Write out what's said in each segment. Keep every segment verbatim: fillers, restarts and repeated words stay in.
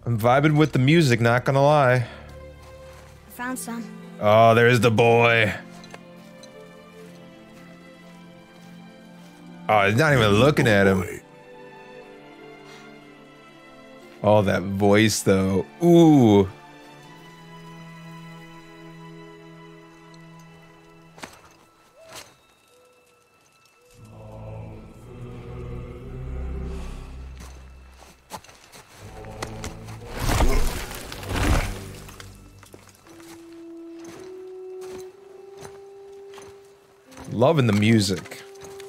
I'm vibing with the music, not gonna lie. I found some. Oh, there's the boy. Oh, he's not even looking at him. Oh, that voice though. Ooh. Loving the music.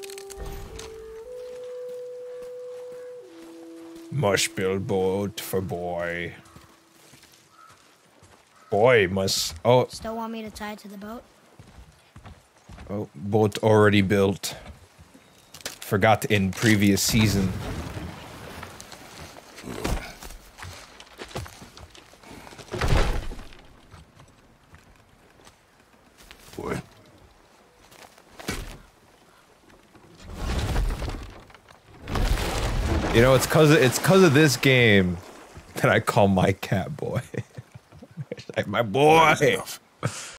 Must build boat for boy. Boy must. Oh. Still want me to tie it to the boat? Oh, boat already built. Forgot in previous season. Boy. You know, it's cause of, it's cause of this game that I call my cat boy. Like my boy.